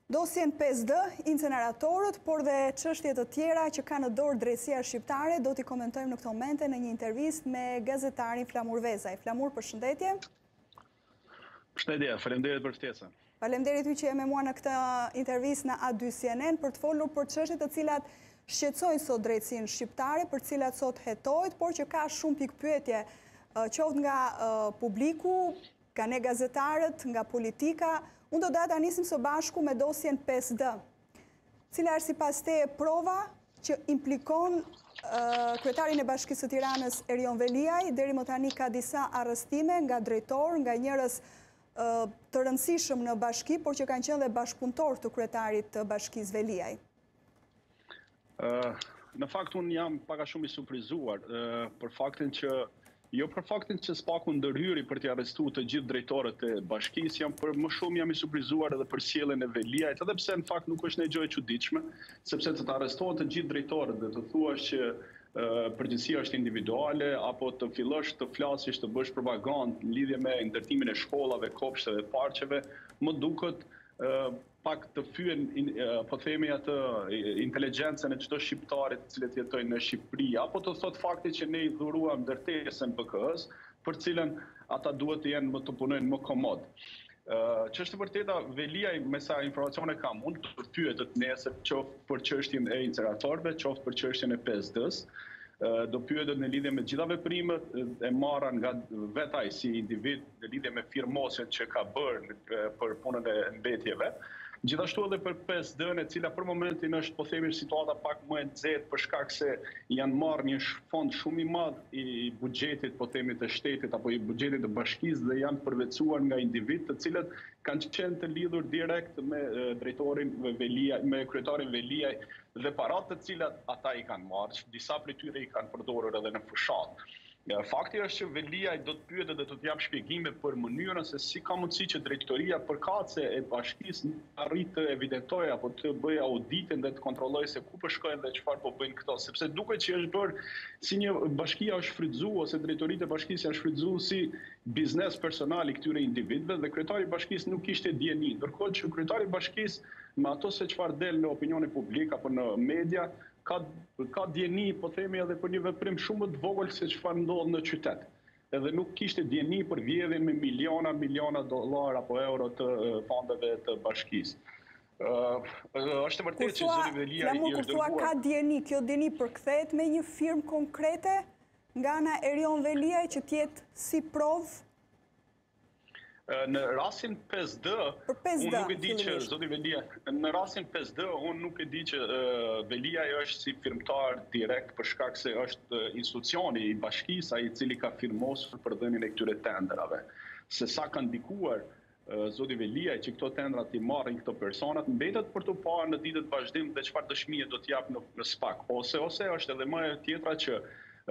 Dosjen 5D, inceneratorët, por dhe çështje të tjera që ka në dorë drejtësia shqiptare, do t'i komentojmë në këto momente në një intervistë me gazetarin Flamur Vezaj. Flamur, përshëndetje. Përshëndetje, faleminderit për ftesën. Faleminderit ju që je me mua në këtë intervistë në A2 CNN për të folur për çështje të cilat shqetësojnë sot drejtësinë shqiptare, për të cilat sot hetohet, por që ka shumë pikpyetje, qoftë nga publiku, nga ne gazetarët, nga politika. Unë do ta nisim së bashku me dosjen 5D, cila është sipas teje prova që implikon kryetarin e Bashkisë së Tiranës Erion Veliaj. Deri më tani ka disa arrestime nga drejtor, nga njerëz të rëndësishëm në bashki, por që kanë qenë dhe bashkëpunëtor të kryetarit të Bashkisë Veliaj. Në fakt unë jam pak a shumë i surprizuar për faktin që SPAK-u ndërhyri për t'i arrestuar të gjithë drejtorët e bashkisë, më shumë jam i surprizuar edhe për sjelljen e Veliajt, edhe pse në fakt nuk është një gjë e çuditshme, sepse të arrestohen të gjithë drejtorët dhe të thuash që përgjegjësia është individuale, apo të fillosh të flasësh, të bësh propagandë në lidhje me ndërtimin e shkollave, kopshteve, parqeve, më duket pak të fyen, po themi atë inteligjencën e çdo shqiptarit të cilët jetojnë në Shqipëri, apo të thot fakti që ne i dhuruam ndërtesën BK-s, për cilën ata duhet të jenë më të punojnë më komod. Që është vërteta, Veliaj, me sa informacione kam, mund të pyetet nesër qoftë për çështjen e inceneratorëve, qoftë për çështjen e 5D-s, do pyetet në lidhje me gjitha veprimet e marra nga vetaj si individ në lidhje me firmosjen që ka bërë për punën e mbetjeve. Gjithashtu edhe për 5D-n, e cila për momentin është, po themi, situata pak më e nxehtë për shkak se janë marrë një fond shumë i madh i buxhetit, po themi, të shtetit apo i buxhetit të bashkisë dhe janë përvecuar nga individ të cilët kanë qenë të lidhur direkt me drejtorin Veliaj, me kryetarin Veliaj dhe paratë të cilat ata i kanë marrë, disa prej tyre i kanë përdorur edhe në fushat. Fakti është që Veliaj do të pyetet dhe do të jap shpjegime për mënyrën se si ka mundësi që drejtoria përkatëse e bashkisë arrit të evidentojë apo të bëjë auditin dhe të kontrollojë se ku po shkojnë dhe çfarë po bëjnë këto, sepse duket që është bërë si një bashkia është shfrytzuar ose drejtoritë e bashkisë janë shfrytzuar si biznes personal i këtyre individëve dhe kryetari i bashkisë nuk kishte dieni, ndërkohë që kryetari i bashkisë me ato se çfarë del në opinionin publik apo në media ka dieni, po themi, edhe për një veprim shumë të vogël se çfarë ndodh në qytet. Edhe nuk kishte dieni për vjedhjen me miliona dollar apo euro të fondeve të bashkisë. Është vërtet që zoti Veliaj i është dërguar. Ka dieni, kjo dieni përkthehet me një firmë konkrete nga ana Erion Veliaj që të jetë si provë? Në rastin 5D, unë nuk e di që zoti Veliaj, në rastin 5D, unë nuk e di që Veliaj është si firmtar direkt për shkak se është institucioni i bashkisë ai i cili ka firmosur për dhënien e këtyre tenderave. Se sa ka ndikuar zoti Veliaj që këto tendra t'i marrin këto personat, mbetet për të parë në ditët vazhdim dhe çfarë dëshmie do t'jap në SPAK. Ose është edhe më e tjetra që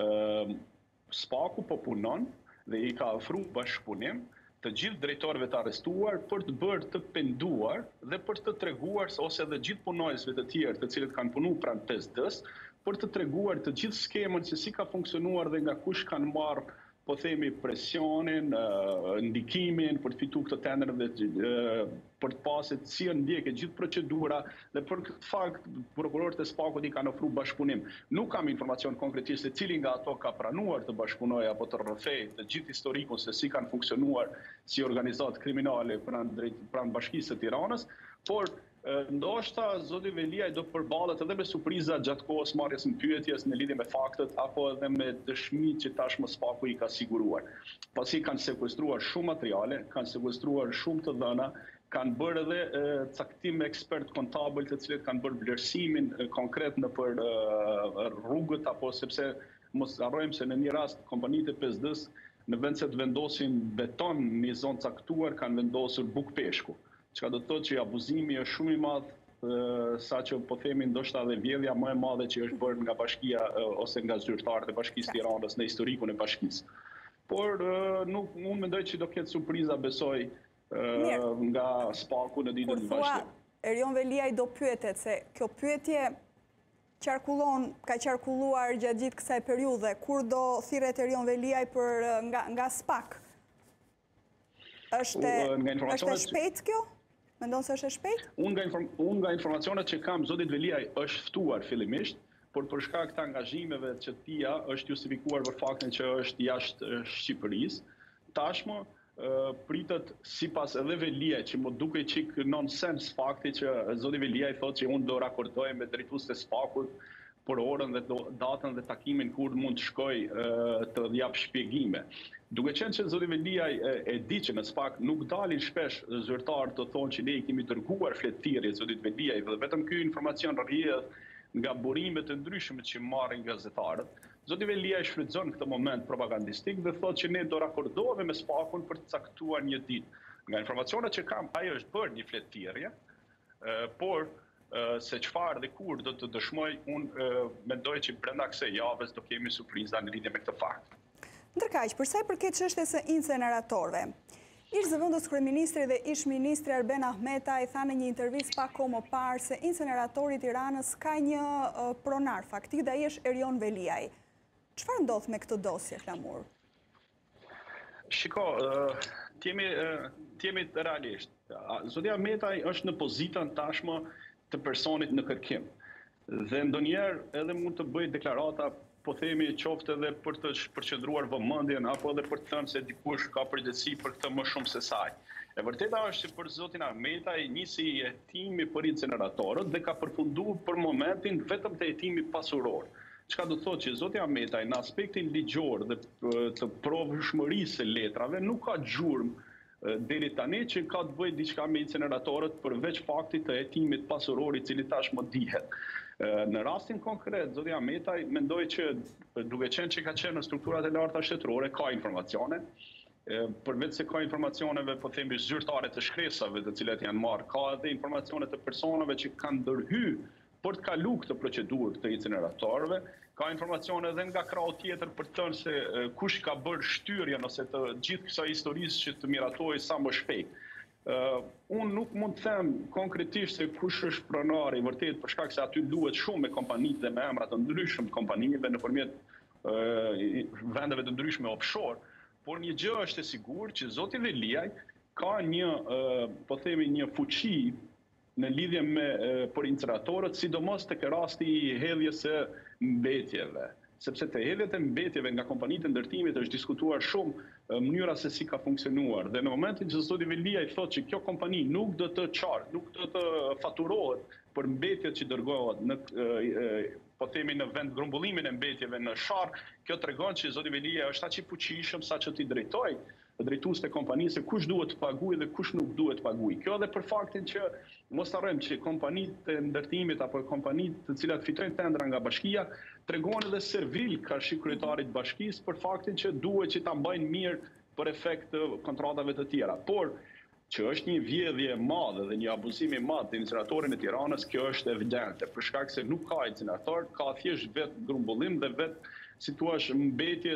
SPAK-u po punon dhe i ka ofruar bashkëpunim të gjithë drejtorëve të arrestuar për të bërë të penduar dhe për të treguar ose edhe gjithë punonjësve të tjerë të cilët kanë punuar pranë 5D-s për të treguar të gjithë skemën se si ka funksionuar dhe nga kush kanë marrë, po themi, presionin, ndikimin për të fituar këto tender dhe për të pasur si ndjekë gjithë procedura dhe për këtë fakt prokurorët e SPAK-ut i kanë ofruar bashkëpunim. Nuk kam informacion konkretisht se cili nga ato ka pranuar të bashkëpunojë apo të rrëfejë të gjithë historikun se si kanë funksionuar si organizatë kriminale pranë Bashkisë së Tiranës, por ndoshta zoti Veliaj do përballet edhe me surpriza gjatë kohës marrjes së pyetjes në lidhje me faktet apo edhe me dëshmitë që tashmë SPAK-u i ka siguruar. Pasi kanë sekuestruar shumë materiale, kanë sekuestruar shumë të dhëna, kanë bërë edhe caktim me ekspert kontabël të cilët kanë bërë vlerësimin konkret në për rrugët apo sepse mos harrojmë se në një rast kompanitë e 5D-s në vend se të vendosin beton në një zonë caktuar kanë vendosur bukpeshku. Çka do të thotë që abuzimi është shumë i madh sa që po themi ndoshta edhe vjedhja më e madhe që është bërë nga bashkia ose nga zyrtarët e Bashkisë Tiranës në historikun e bashkisë. Por unë mendoj që do ketë surpriza, besoj, nga SPAK-u në ditën e vazhdimit. Erion Veliaj do pyetet se kjo pyetje ka qarkulluar gjatë gjithë kësaj periudhe, kur do thirret Erion Veliaj nga SPAK? Është shpejt kjo? Mendon se është e shpejt? Unë nga informacionet që kam, zoti Veliaj është ftuar fillimisht, por për shkak të angazhimeve që tia është justifikuar për faktin që është jashtë Shqipërisë. Tashmë pritet sipas edhe Veliaj, që më duke çik nonsens fakti që zoti Veliaj thotë që unë do rakordoj me drejtuesit e SPAK-ut për orën dhe datën dhe takimin kur mund të shkoj të jap shpjegime. Duke qenë që zoti Veliaj e di që në SPAK nuk dalin shpesh zyrtarë të thonë që ne i kemi dërguar fletëthirrje zotit Veliaj dhe vetëm ky informacion rrjedh nga burimet të ndryshme që marrin gazetarët. Zoti Veliaj shfrytëzon këtë moment propagandistik dhe thotë që ne do rakordohemi me SPAK-un për të caktuar një ditë. Nga informacionet që kam, ai është bërë një fletëthirrje, por se çfarë dhe kur do të dëshmoj, unë mendoj që brenda kësaj javës do kemi surpriza në lidhje me këtë fakt. Ndërkaq, për sa i përket çështjes së inceneratorëve, ish zëvendës kryeministri dhe ish ministri Arben Ahmetaj thanë në një intervistë pak kohë më parë se inceneratori i Tiranës ka një pronar faktik dhe ai është Erion Veliaj. Çfarë ndodh me këtë dosje, Flamur? Shiko, t'jemi realisht. Zoti Ahmetaj është në pozitën tashmë të personit në kërkim. Dhe ndonjëherë edhe mund të bëj deklarata, po themi qoftë edhe për të përqendruar vëmendjen apo edhe për të thënë se dikush ka përgjegjësi për këtë më shumë se saj. E vërteta është që për zotin Ahmetaj nisi hetimi për inceneratorët dhe ka përfunduar për momentin vetëm te hetimi pasuror. Çka do të thotë që zoti Ahmetaj në aspektin ligjor dhe të provëshmërisë së letrave nuk ka gjurmë deri tani që ka të bëjë diçka me inceneratorët përveç faktit të hetimit pasuror i cili tashmë dihet. Në rastin konkret, zoti Ahmetaj mendoj që duke qenë që ka qenë në strukturat e larta shtetërore, ka informacione. Përveç se ka informacioneve, po themi zyrtare të shkresave të cilat janë marrë, ka edhe informacione të personave që kanë ndërhyrë për të kaluar këtë procedurë të inceneratorëve, ka informacione edhe nga krau tjetër për të thënë se kush ka bërë shtyrjen ose të gjithë kësaj historisë që të miratohej sa më shpejt. Unë nuk mund të them konkretisht se kush është pronari vërtet për shkak se aty duhet shumë me kompanitë dhe me emra të ndryshëm të kompanive nëpërmjet vendeve të ndryshme offshore, por një gjë është e sigurt që zoti Veliaj ka një, po themi, një fuqi në lidhje me për inceneratorët, sidomos tek rasti i hedhjes së mbetjeve. Sepse të hedhjet e mbetjeve nga kompanitë e ndërtimit është diskutuar shumë mënyra se si ka funksionuar. Dhe në momentin që zoti Veliaj thotë që kjo kompani nuk do të qartë, nuk do të faturohet për mbetjet që dërgohet në po themi në vend grumbullimin e mbetjeve në shark, kjo tregon që zoti Veliaj është aq i fuqishëm sa që t'i drejtoj drejtues të kompanisë se kush duhet të paguajë dhe kush nuk duhet të paguajë. Kjo edhe për faktin që mos harrojmë që kompanitë e ndërtimit apo kompanitë të cilat fitojnë tendra nga bashkia tregon edhe servil karshi kryetarit bashkisë për faktin që duhet që ta mbajnë mirë për efekt të kontratave të tjera. Por që është një vjedhje e madhe dhe një abuzim i madh të inceneratorit në Tiranës, kjo është evidente, për shkak se nuk ka incenerator, ka thjesht vetë grumbullim dhe vetë si thua mbetje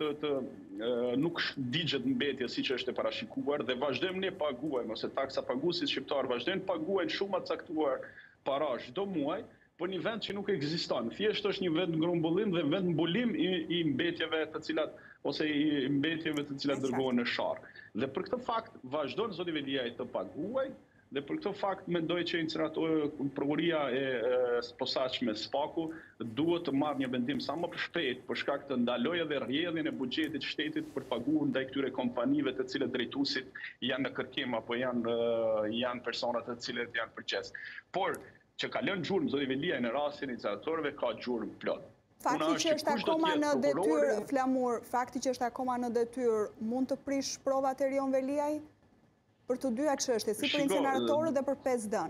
nuk digjet mbetje siç është e parashikuar dhe vazhdojmë ne paguajmë ose taksa paguesit shqiptar vazhdojnë paguajnë shumë të caktuar para çdo muaj për një vend që nuk ekziston. Thjesht është një vend grumbullim dhe vend mbulim i mbetjeve të cilat ose i mbetjeve të cilat dërgohen në shark. Dhe për këtë fakt vazhdon zoti Veliaj të paguajë dhe për këtë fakt mendoj që prokuria e posaçme SPAK-u duhet të marrë një vendim sa më shpejt për shkak të ndalojë edhe rrjedhjen e buxhetit të shtetit për paguar ndaj këtyre kompanive të cilët drejtuesit janë në kërkim apo janë persona të cilët janë përgjegjës. Por që ka lënë gjurmë zoti Veliaj në rastin e inceneratorëve ka gjurmë plot. Fakti që është akoma në detyrë, Flamur, fakti që është akoma në detyrë, mund të prish provat e Erion Veliaj? Për të dyja çështje, si për inceneratorët dhe për 5D-n.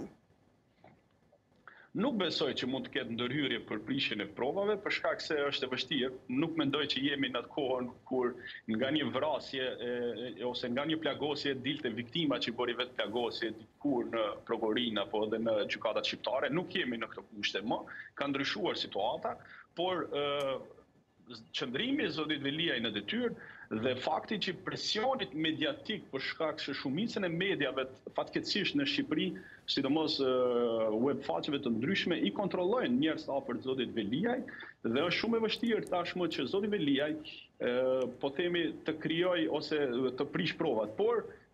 Nuk besoj që mund të ketë ndërhyrje për prishjen e provave, për shkak se është e vështirë. Nuk mendoj që jemi në atë kohën kur nga një vrasje ose nga një plagosje dilte viktima që bëri vetë plagosje dikur në prokurin apo edhe në gjykatat shqiptare. Nuk jemi në këtë kushte më, ka ndryshuar situata, por qëndrimi i zotit Veliaj në detyrë dhe fakti që presionit mediatik për shkak se shumicën e mediave fatkeqësisht në Shqipëri, sidomos web faqeve të ndryshme i kontrollojnë njerëz të afërt zotit Veliaj dhe është shumë e vështirë tashmë që zoti Veliaj po themi të krijoj ose të prish provat, por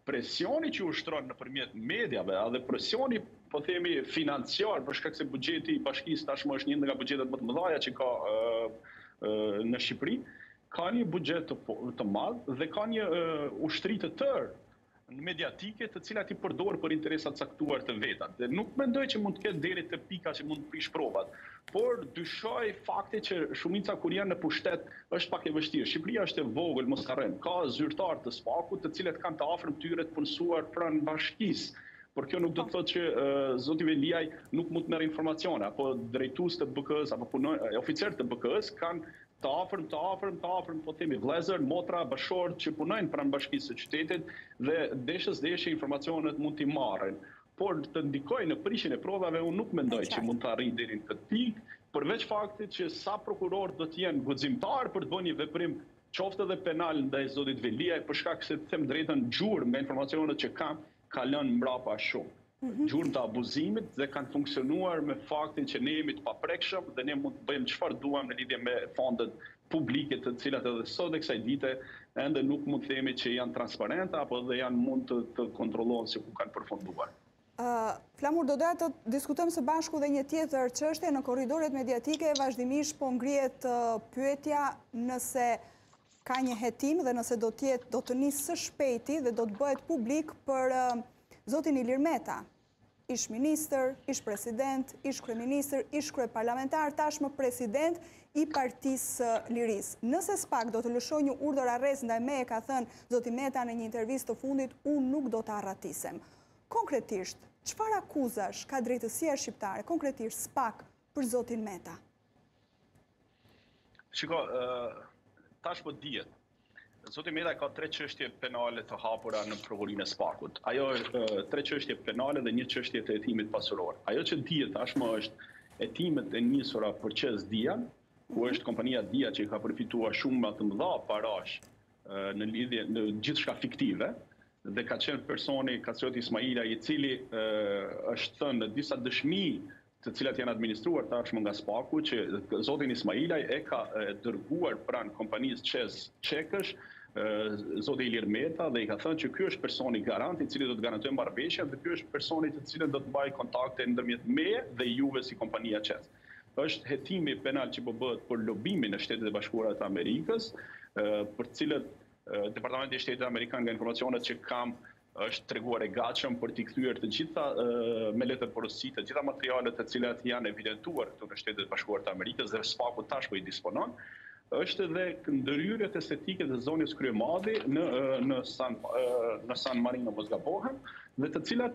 presioni që ushtron nëpërmjet mediave, edhe presioni, po themi, financiar, për shkak se buxheti i bashkisë tashmë është një nga buxhetet më të mëdha që ka në Shqipëri, ka një buxhet të madh dhe ka një ushtri të tërë mediatike të cilat i përdor për interesa të caktuar të veta. Dhe nuk mendoj që mund të ketë deri te pika që mund të prish provat, por dyshoj fakti që shumica kur janë në pushtet është pak e vështirë. Shqipëria është e vogël, mos harrojmë, ka zyrtar të SPAK-ut të cilët kanë të afërm tyre të punësuar pranë bashkisë. Por kjo nuk do të thotë që zoti Veliaj nuk mund të merr informacione, apo drejtues të BK-s apo oficerë të BK-s kanë të afërm, po themi vëllezër, motra, bashkëshortë që punojnë pranë bashkisë së qytetit dhe deshës informacionet mund t'i marrin. Por të ndikojë në prishjen e provave, unë nuk mendoj që mund të arrijë deri në këtë pikë, përveç faktit që sa prokuror do të jenë guximtar për të bënë një veprim qoftë edhe penal ndaj zotit Veliaj, për shkak se them drejtën gjurmë me informacionet që kam, ka lënë mbrapa shumë. Gjurmë të abuzimit dhe kanë funksionuar me faktin që ne jemi të paprekshëm dhe ne mund të bëjmë çfarë duam në lidhje me fondet publike të cilat edhe sot e kësaj dite ende nuk mund të themi që janë transparente apo dhe janë mund të kontrollohen se ku kanë përfunduar. Flamur, do doja të diskutojmë së bashku dhe një tjetër çështje në korridoret mediatike, vazhdimisht po ngrihet pyetja nëse ka një hetim dhe nëse do të nisë së shpejti dhe do të bëhet publik për zotin Ilir Meta, ish ministër, ish president, ish kryeministër, ish kryeparlamentar, tashmë president i Partisë Lirisë. Nëse SPAK do të lëshojë një urdhër arrest ndaj meje, ka thënë zoti Meta në një intervistë të fundit, unë nuk do të arratisem. Konkretisht, çfarë akuzash ka drejtësia shqiptare, konkretisht SPAK për zotin Meta? Shiko, tashmë dihet. Zoti Meta ka 3 çështje penale të hapura në provurinë e SPAK-ut. Ajo është 3 çështje penale dhe 1 çështje të hetimit pasuror. Ajo që dihet tashmë është hetimet e nisura për ÇEZ Dia, ku është kompania Dia që ka përfituar shumë të mëdha parash në lidhje në gjithçka fiktive dhe ka qenë personi Kastrioti Ismaila i cili është thënë në disa dëshmi të cilat janë administruar tashmë nga SPAK-u që zotin Ismailaj e ka dërguar pranë kompanisë ÇEZ Çekësh zoti Ilir Meta dhe i ka thënë që ky është personi garant i cili do të garantojë marrëveshjen dhe ky është personi i cili do të mbajë kontakte ndërmjet meje dhe juve si kompania ÇEZ. Është hetimi penal që po bëhet për lobimin në Shtetet e Bashkuara të Amerikës, për cilët Departamenti i Shtetit Amerikan nga informacionet që kam është treguar e gatshëm për t'i kthyer të gjitha me letër porosi të gjitha materialet të cilat janë evidentuar këtu në Shtetet e Bashkuara të Amerikës dhe SPAK-u tashmë i disponon. Është edhe ndërhyrjet estetike të zonës Kryemadhi në San Marino mos gabohem, dhe të cilat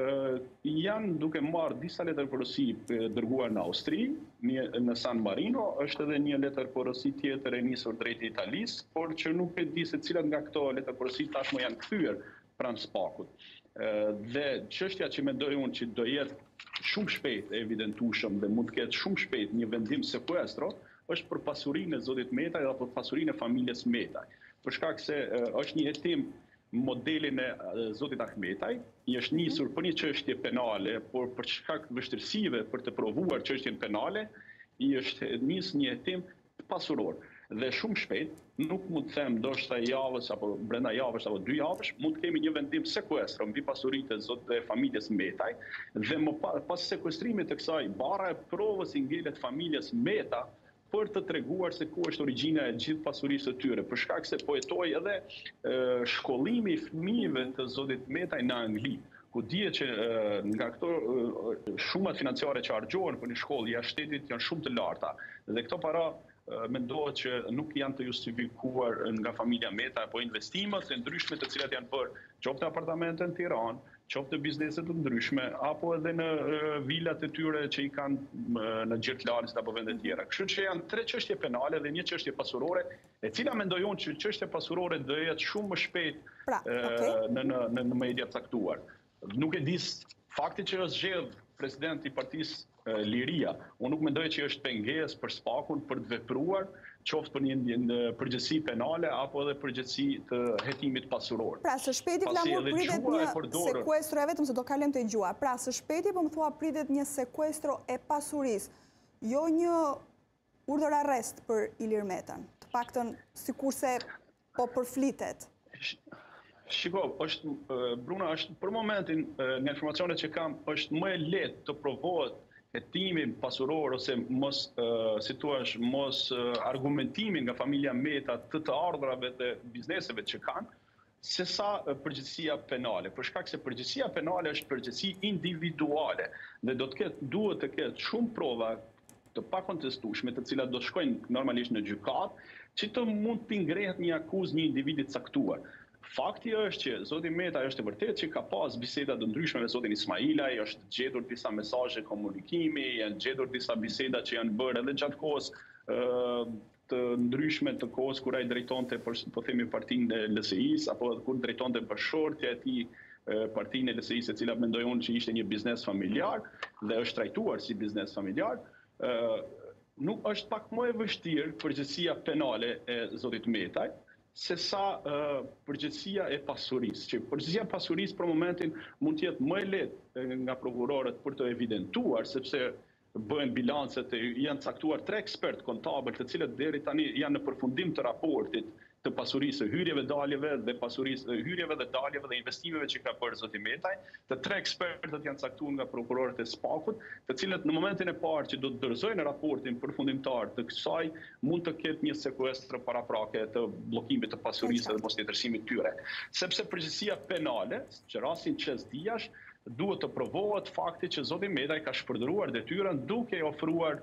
janë duke marrë disa letër porosi dërguar në Austri, në San Marino, është edhe një letër porosi tjetër e nisur drejt Italisë, por që nuk e di se cilat nga këto letër porosi tashmë janë kthyer pranë SPAK-ut. Dhe çështja që mendoj unë që do jetë shumë shpejt e evidentueshëm dhe mund të ketë shumë shpejt një vendim sekuestro, është për pasurinë e zotit Metaj dhe për pasurinë e familjes Metaj. Për shkak se është një hetim modelin e zotit Ahmetaj, i është nisur për një çështje penale, por për shkak të vështirësive për të provuar çështjen penale, i është nisur një hetim pasuror. Dhe shumë shpejt, nuk mund të them ndoshta javës apo brenda javës apo 2 javësh, mund të kemi një vendim sekuestro mbi pasuritë e zotit e familjes Metaj dhe më pas sekuestrimit të kësaj barra e provës i ngelet familjes Meta për të treguar se ku është origjina e gjithë pasurisë së tyre, për shkak se po hetoi edhe shkollimi i fëmijëve të zotit Metaj në Angli, ku dihet që nga këto shumat financiare që harxhohen për një shkollë jashtë shtetit janë shumë të larta dhe këto para mendohet që nuk janë të justifikuar nga familja Meta apo investimet e ndryshme të cilat janë bërë qoftë apartamente në Tiranë, qoftë biznese të ndryshme, apo edhe në vilat e tyre që i kanë në Gjertlanis apo vende tjera. Kështu që janë 3 çështje penale dhe 1 çështje pasurore, e cila mendoj unë që çështja pasurore do jetë shumë më shpejt në media të caktuar. Nuk e di fakti që është zgjedh presidenti i Partisë Liria, unë nuk mendoj që është pengesë për SPAK-un për të vepruar, qoftë për një përgjegjësi penale apo edhe përgjegjësi të hetimit pasuror. Pra, së shpejti Flamur pritet një sekuestro, vetëm se do kalojmë te gjua. Pra, së shpejti po më thua pritet një sekuestro e pasurisë, jo një urdhër arrest për Ilir Metan. Të paktën sikurse po përflitet. Shiko, Bruna, është për momentin, nga informacionet që kam, është më e lehtë të provohet hetimi pasuror ose mos argumentimin nga familja Meta të ardhrave dhe bizneseve që kanë, se sa përgjegjësia penale. Për shkak se përgjegjësia penale është përgjegjësi individuale dhe duhet të ketë shumë prova të pakontestueshme, të cilat do shkojnë normalisht në gjykatë, që të mund të ngrehet një akuzë një individi caktuar. Fakti është që zoti Meta është e vërtetë që ka pas biseda të ndryshme me zotin Ismailaj, është gjetur disa mesazhe komunikimi, janë gjetur disa biseda që janë bërë edhe gjatë kohës të ndryshme të kohës kur ai drejtonte po themi partinë e LSI-s apo kur drejtonte bashkëshortja e tij partinë e LSI-s, e cila mendoj unë që ishte një biznes familjar dhe është trajtuar si biznes familjar. Nuk është pak më e vështirë përgjegjësia penale e zotit Metaj se sa përgjegjësia e pasurisë. Që përgjegjësia e pasurisë për momentin mund të jetë më e lehtë nga prokurorët për të evidentuar, sepse bëhen bilancet, janë caktuar 3 ekspertë kontabël, të cilët deri tani janë në përfundim të raportit të pasurisë, hyrjeve, daljeve dhe pasurisë, hyrjeve dhe daljeve dhe investimeve që ka bërë zoti Metaj. Të 3 ekspertët janë caktuar nga prokurorët e SPAK-ut, të cilët në momentin e parë që do të dorëzojnë raportin përfundimtar të kësaj, mund të ketë një sekuestër paraprake të bllokimit të pasurisë dhe mosletërsimit tyre. Sepse përgjegjësia penale, që rastin Qes Diash, duhet të provohet fakti që zoti Metaj ka shpërdoruar detyrën duke ofruar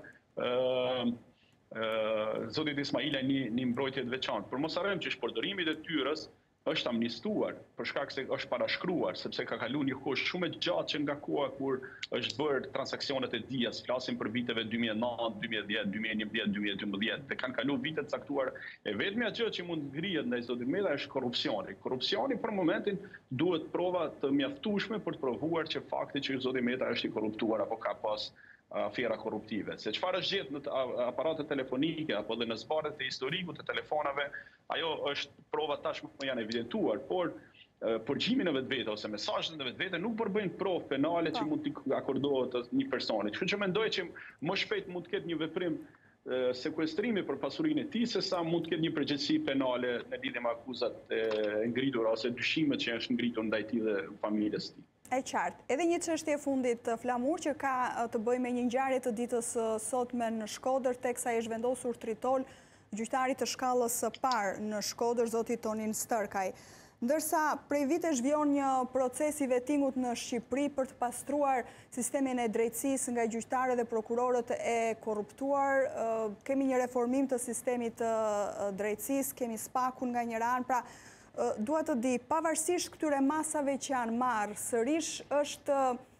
zotit Ismailaj një mbrojtje të veçantë. Por mos harrojmë që shpërdorimi i detyrës është amnistuar për shkak se është parashkruar, sepse ka kaluar një kohë shumë e gjatë që nga koha kur është bërë transaksionet e Dias, flasim për viteve 2009, 2010, 2011, 2012, dhe kanë kaluar vite të caktuar. E vetmja gjë që mund ngrihet ndaj zotit Meta është korrupsioni. Korrupsioni për momentin duhet prova të mjaftueshme për të provuar që fakti që zoti Meta është i korruptuar apo ka pas afera korruptive. Se çfarë është gjetë në aparatet telefonike apo dhe në zbarret e historikut të telefonave, ajo është prova tashmë janë evidentuar, por përgjimin e vetvete ose mesazhet e vetvete nuk përbëjnë provë penale që mund të akordohet një personi. Kështu që mendoj që më shpejt mund të ketë një veprim sekuestrimi për pasurinë e tij, se sa mund të ketë një përgjegjësi penale në lidhje me akuzat e ngritura ose dyshimet që janë ngritur ndaj tij dhe familjes së tij. E qartë. Edhe një çështje fundit flamur që ka të bëjë me një ngjarje të ditës sotme në Shkodër, teksa është vendosur tritol gjyqtarit të shkallës së parë në Shkodër, zoti Tonin Stërkaj. Ndërsa prej vitesh vjen një proces i vettingut në Shqipëri për të pastruar sistemin e drejtësisë nga gjyqtarët dhe prokurorët e korruptuar, kemi një reformim të sistemit të drejtësisë, kemi SPAK-un nga njëra anë, pra duhet të di, pavarësisht këtyre masave që janë marrë, sërish është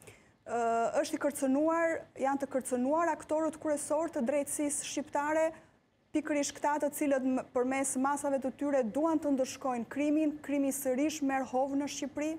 i kërcënuar, janë të kërcënuar aktorët kryesor të drejtësisë shqiptare, pikërisht këta të cilët përmes masave të tyre duan të ndëshkojnë krimin, krimi sërish merr hovë në Shqipëri?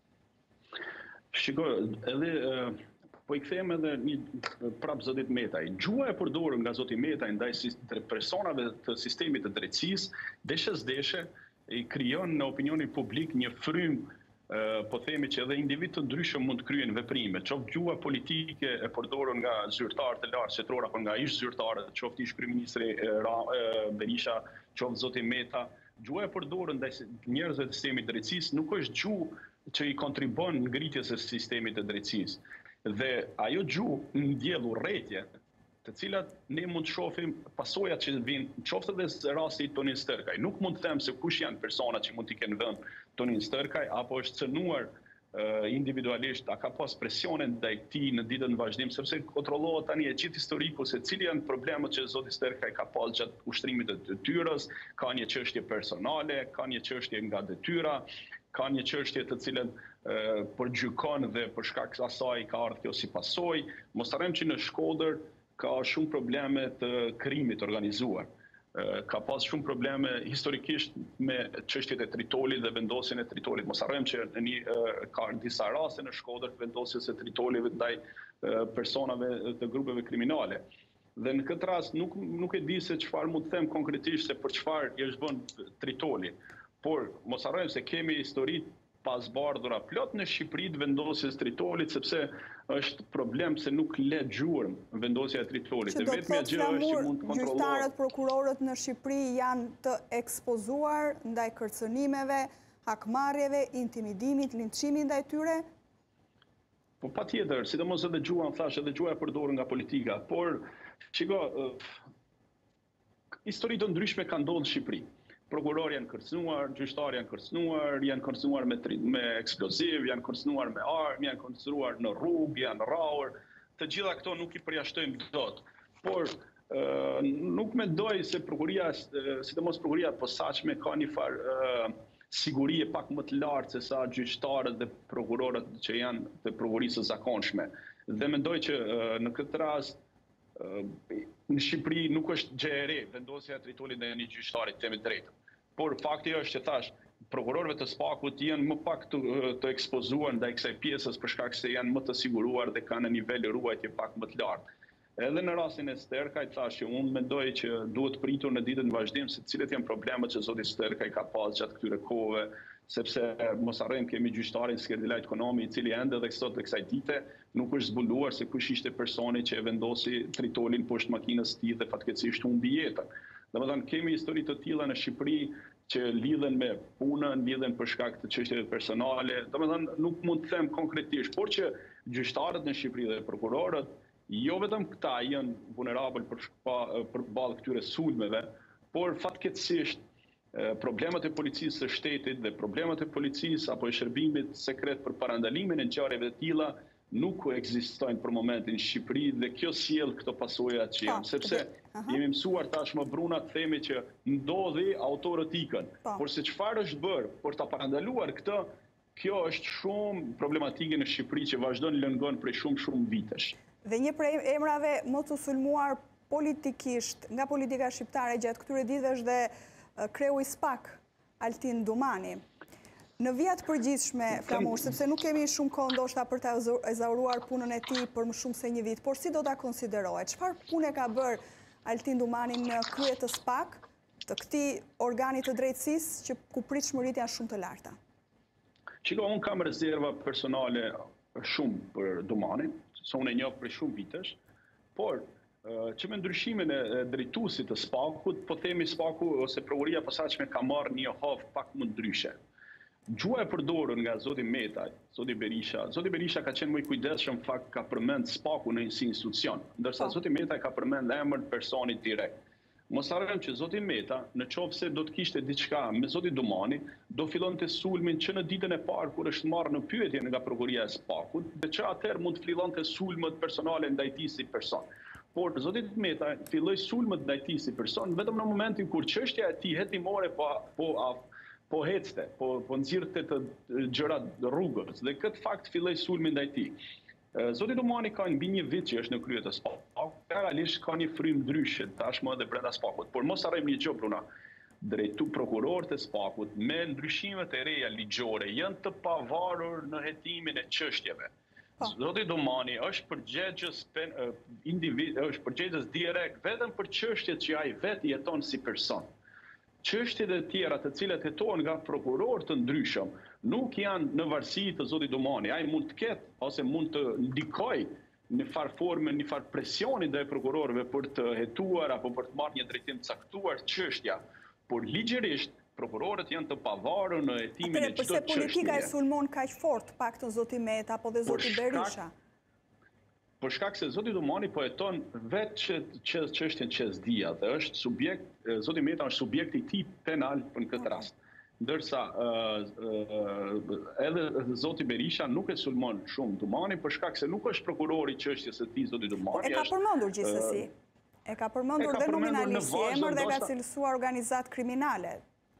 Shiko, edhe po i kthejmë edhe një prapë zotit Metaj. Gjua e përdorur nga zoti Metaj ndaj personave të sistemit të drejtësisë, deshe i krijon në opinionin publik një frym, po themi që edhe individ të ndryshëm mund të kryejnë veprime, qoftë gjua politike e përdorur nga zyrtarë të lartë setror apo nga ish zyrtarët, qoftë ish kryeministri Berisha, qoftë zoti Meta, gjua e përdorur ndaj njerëzve të sistemit të drejtësisë nuk është gjuhë që i kontribon ngritjes së sistemit të drejtësisë. Dhe ajo gjuhë ndjell urrëtie, të cilat ne mund të shohim pasojat që vijnë, qoftë edhe rasti i Tonin Stërkaj. Nuk mund të them se kush janë personat që mund t'i kenë vënë Tonin Stërkaj, apo është cënuar individualisht, a ka pas presione ndaj tij në ditën në vazhdim, sepse kontrollohet tani e gjithë historiku se cili janë problemet që zoti Stërkaj ka pas gjatë ushtrimit të detyrës, ka një çështje personale, ka një çështje nga detyra, ka një çështje të cilën përgjykon dhe për shkak të asaj ka ardhur kjo si pasojë. Mos harrojmë që në Shkodër ka shumë probleme të krimit organizuar. Ka pas shumë probleme historikisht me çështjet e tritolit dhe vendosjen e tritolit. Mos harrojmë që ka disa raste në Shkodër të vendosjes së tritolit ndaj personave të grupeve kriminale. Dhe në këtë rast nuk e di se çfarë mund të them konkretisht se për çfarë është vënë tritoli. Por mos harrojmë se kemi histori pasbardhura plot në Shqipëri të vendosjes tritolit, sepse është problem se nuk le gjurmë vendosja e tritolit. Që do të thotë flamur, gjyqtarët, prokurorët në Shqipëri janë të ekspozuar ndaj kërcënimeve, hakmarrjeve, intimidimit, linçimit ndaj tyre? Po patjetër, sidomos edhe gjua, thash, edhe gjua e përdorur nga politika, por shiko, histori të ndryshme kanë ndodhur në Shqipëri. Prokuror janë kërcënuar, gjyqtar janë kërcënuar me eksploziv, janë kërcënuar me armë, janë kërcënuar në rrugë, janë rrahur. Të gjitha këto nuk i përjashtojmë dot. Por nuk mendoj se prokuria, sidomos prokuria e posaçme ka një farë siguri e pak më të lartë se sa gjyqtarët dhe prokurorët që janë të prokurisë së zakonshme. Dhe mendoj që në këtë rast në Shqipëri nuk është gjë e re vendosja e drejtorit ndaj një gjyqtari, themi drejtë. Por fakti është që thash, prokurorëve të SPAK-ut janë më pak të ekspozuar ndaj kësaj pjesës për shkak se janë më të siguruar dhe kanë një nivel ruajtje pak më të lartë. Edhe në rastin e Sterkaj, thash që unë mendoj që duhet pritur në ditën e vazhdim se cilët janë problemet që zoti Sterkaj ka pas gjatë këtyre kohëve, sepse mos harrojmë kemi gjyqtarin Skerdilaj Konomi, i cili ende dhe sot dhe kësaj dite nuk është zbuluar se kush ishte personi që e vendosi tritolin poshtë makinës së tij dhe fatkeqësisht humbi jetën. Domethënë kemi histori të tilla në Shqipëri që lidhen me punën, lidhen për shkak të çështjeve personale. Domethënë nuk mund të them konkretisht, por që gjyqtarët në Shqipëri dhe prokurorët jo vetëm këta janë vulnerabël përballë këtyre sulmeve, por fatkeqësisht problemet e policisë së shtetit dhe problemet e policisë apo e shërbimit sekret për parandalimin e ngjarjeve të tilla nuk ekzistojnë për momentin në Shqipëri dhe kjo sjell këto pasoja që janë, sepse jemi mësuar tashmë bruna të themi që ndodhi autorët ikën, por se çfarë është bërë për ta parandaluar këtë, kjo është shumë problematike në Shqipëri që vazhdon lëngon prej shumë vitesh. Dhe një prej emrave më të sulmuar politikisht nga politika shqiptare gjatë këtyre ditëve është dhe kreu i SPAK, Altin Dumani. Në vijat përgjithshme, Flamush, sepse nuk kemi shumë kohë ndoshta për ta ezauruar punën e tij për më shumë se një vit, por si do ta konsiderohet? Çfarë pune ka bërë Altin Dumani në krye të SPAK, të këtij organi të drejtësisë që ku pritshmëritë janë shumë të larta? Shiko, unë kam rezerva personale shumë për Dumanin, se unë e njoh për shumë vitesh, por që me ndryshimin e drejtuesit të SPAK-ut, po themi SPAK-u ose prokuria posaçme ka marrë një hovë pak më ndryshe. Gjua e përdorur nga zoti Metaj, zoti Berisha ka qenë më i kujdesshëm, fakt ka përmend SPAK-un si institucion, ndërsa zoti Metaj ka përmend emrin personit direkt. Mos harrojmë që zoti Meta, në qoftë se do të kishte diçka me zoti Dumani, do fillonte sulmin që në ditën e parë kur është marrë në pyetje nga prokuria e SPAK-ut, dhe që atëherë mund të fillonte sulmet personale ndaj tij si person. Por zoti Meta filloi sulmet ndaj tij si person vetëm në momentin kur çështja e tij hetimore po hecte, po nxirrte të gjëra rrugës dhe këtë fakt filloi sulmi ndaj tij. Zoti Dumani ka mbi një vit që është në krye të SPAK, realisht ka një frymë ndryshe tashmë edhe brenda SPAK-ut, por mos harrojmë një gjë, Bruna, prokurorët e SPAK-ut me ndryshimet e reja ligjore janë të pavarur në hetimin e çështjeve. Zoti Dumani është përgjegjës direkt vetëm për çështjet që ai vetë jeton si person. Çështjet e tjera të cilat hetohen nga prokurorë të ndryshëm nuk janë në varësi të zotit Dumani. Ai mund të ketë ose mund të ndikojë në farë forme, një farë presioni ndaj prokurorëve për të hetuar apo për të marrë një drejtim të caktuar çështja, por ligjërisht prokurorët janë të pavarur në hetimin e çdo çështje. Përse politika e sulmon kaq fort paktën zoti Meta apo dhe zoti Berisha? Për shkak se zoti Dumani po heton vetë çështjen QSD-ja dhe është subjekt, zoti Meta është subjekti i tij penal në këtë rast. Ndërsa edhe zoti Berisha nuk e sulmon shumë Dumani për shkak se nuk është prokurori i çështjes së tij zoti Dumani. E ka përmendur gjithsesi. E ka përmendur dhe nominalisht si emër dhe ka cilësuar organizat kriminale.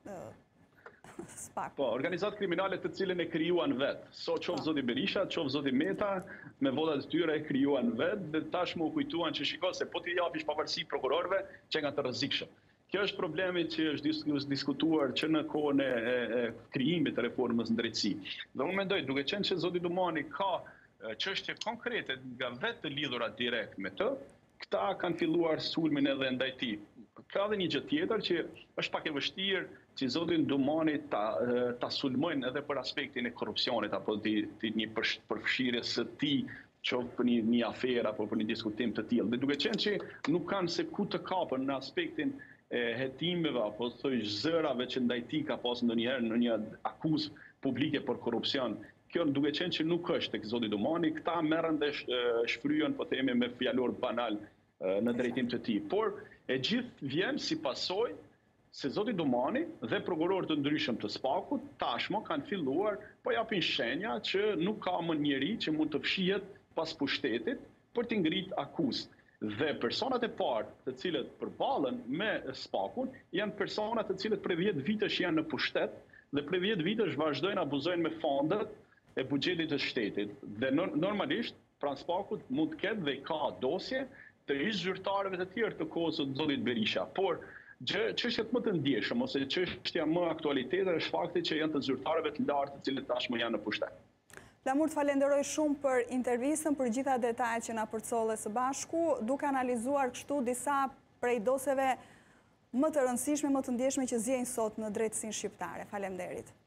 SPAK. Po, organizat kriminale të cilën e krijuan vetë. Qoftë zoti Berisha, qoftë zoti Meta, me votat e tyre e krijuan vetë dhe tashmë u kujtuan që shiko se po t'i japish pavarësi prokurorëve që nga të rrezikshëm. Kjo është problemi që është diskutuar që në kohën e krijimit të reformës në drejtësi. Dhe unë mendoj, duke qenë që zoti Dumani ka çështje konkrete nga vetë të lidhura direkt me të, këta kanë filluar sulmin edhe ndaj tij. Ka dhe një gjë tjetër që është pak e vështirë që zotin Dumani ta sulmojnë edhe për aspektin e korrupsionit apo një përfshirje së tij qoftë për një aferë apo për një diskutim të tillë. Dhe duke qenë që nuk kanë se ku të kapën në aspektin hetimeve apo zërave që ndaj tij ka pas ndonjëherë në një akuzë publike për korrupsion. Kjo duke qenë që nuk është tek zoti Domani, këta merren dhe shfryen, po themi me fjalor banal në drejtim të tij. Por e gjithë vjen si pasojë se zoti Domani dhe prokurorët të ndryshëm të SPAK-ut tashmë kanë filluar po japin shenja që nuk ka më njeri që mund të fshihet pas pushtetit për të ngritur akuzë. Dhe personat e parë të cilët përballen me SPAK-un janë personat të cilët prej 10 vitesh janë në pushtet dhe prej 10 vitesh vazhdojnë abuzojnë me fondet e buxhetit të shtetit. Dhe normalisht pranë SPAK-ut mund të ketë dhe ka dosje të ish zyrtarëve të tjerë të kohës së zotit Berisha. Por çështjet më të ndjeshëm ose çështja më aktualitete është fakti që janë të zyrtarëve të lartë të cilët tashmë janë në pushtet. Flamur, të falenderoj shumë për intervistën, për gjitha detajet që na përcolle së bashku, duke analizuar kështu disa prej dosjeve më të rëndësishme, më të ndjeshme që zjejnë sot në drejtësinë shqiptare. Faleminderit.